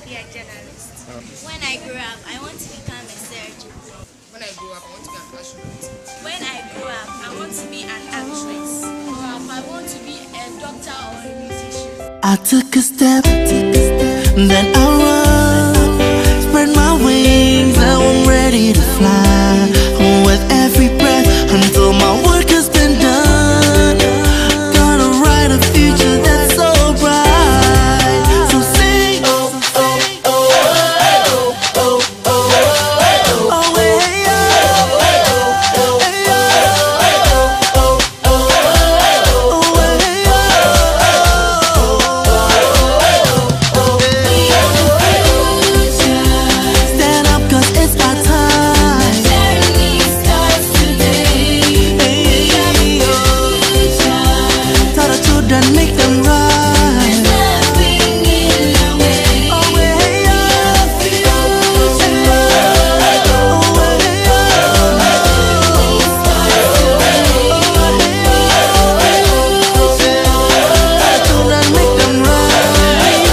be a journalist. When I grow up, I want to become a surgeon. When I grow up, I want to be an astronaut. When I grow up, I want to be an actress. I want to be a doctor or a musician. I took a step, then I run, spread my wings, now I'm ready to fly. With every breath, until my work has been done, gonna write a future that's so bright. So sing, oh, oh, oh, oh, oh, oh, oh, oh, hey, oh, hey, oh, hey, oh, oh, hey, stand up 'cause it's our time. Journey starts today. Hey, tell the children, make them rise. Nothing in the way. Oh, hey, children, make them rise.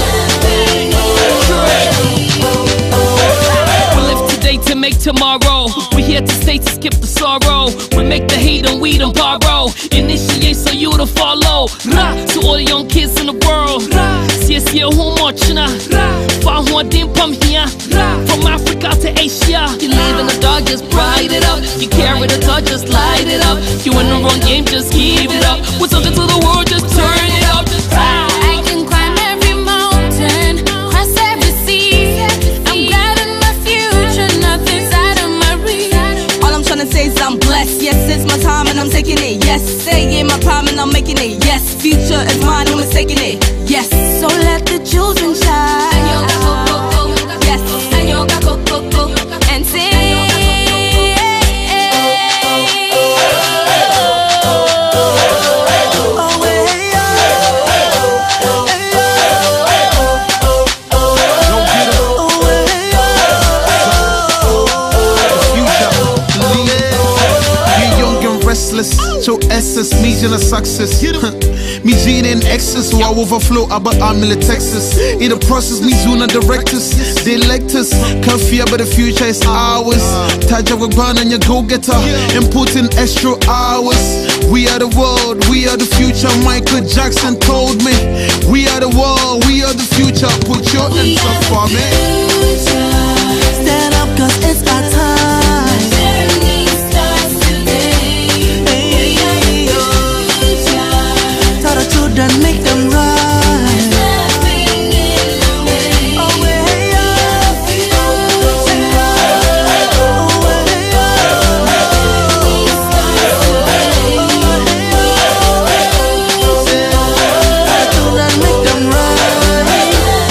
We live today to make tomorrow. We here to stay to skip the sorrow. We make the hate and we don't borrow. Initiate so you to follow. Ra, to all the young kids in the world. See, who much na? Found one dim from here. From Africa to Asia. You live in the dark, just bright it up. You carry the torch, just light it up. You in the wrong game, just give it up. With something to the world, just turn it up. Just I can climb every mountain, cross every sea. I'm glad in my future, nothing's out of my reach. All I'm tryna say is I'm blessed. Yes, it's my time and I'm taking it. Yes, stay in my prime and I'm making it. Yes, future is mine, I'm taking it. Yes, so let the children shine. Yes, and sing. Oh, hey, You're young and restless, so essence, me in a success. Me gene in excess, so I overflow, but I'm in Texas. In the process, me Zuna directors, they elect us. Can't fear, but the future is ours. Taja Wagban and your go-getter, and put in extra hours. We are the world, we are the future. Michael Jackson told me, we are the world, we are the future. Put your hands up for me. stand up 'cause it's our time. Journey starts today. Hey, tell the children, make them rise. Nothing in the way. Oh, hey, children, make them rise.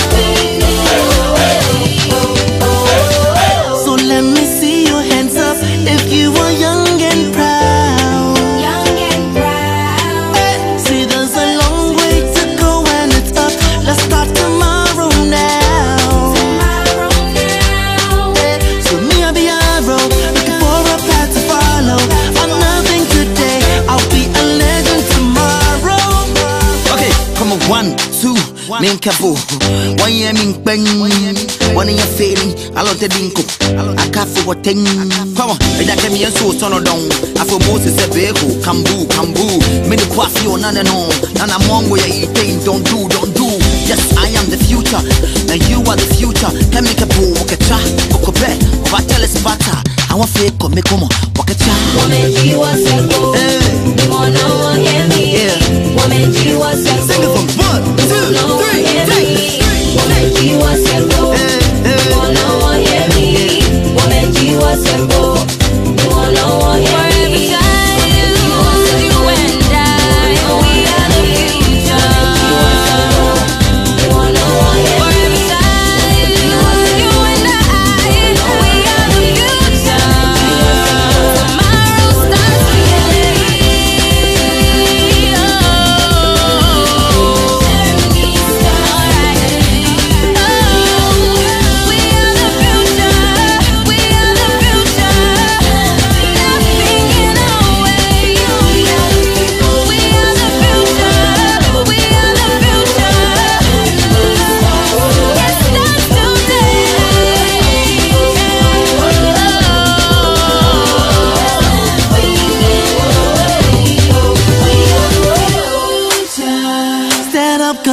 So let me see your hands up if you are young and proud. Young and proud. See, there's a long way to go and it's up. Let's start tomorrow now. Tomorrow now. So me, I'll be a road, looking for a path to follow. I'm nothing today, I'll be a legend tomorrow. Okay, come on, 1, 2, main capo. 1 year mean bang. 1 year failing, I love the dinko. I can't for what thing. Come on, I got me a so turn down. I for Moses a vehicle, kambu, kambu. Many quaffy on none and on. And I'm one way I eat, don't do. Yes, I am the future, and you are the future. Can make a boo, walk a cha, walk a bed, what tell us butter. I want fake, come, walk a cha. Woman, you are single. You wanna hear me? Yeah. Woman, you are single. Sing it from 1, 2, 3, take. Woman, you are single. You wanna hear me? Woman, you are single. You wanna hear me? Every time you and I, we are the future. You wanna hear me? Every time you and I, we are the future. Tomorrow starts today.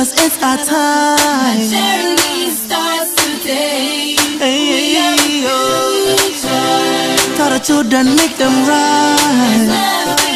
'cause it's our time. Journey starts today. Hey, oh. Tell the children, make them rise.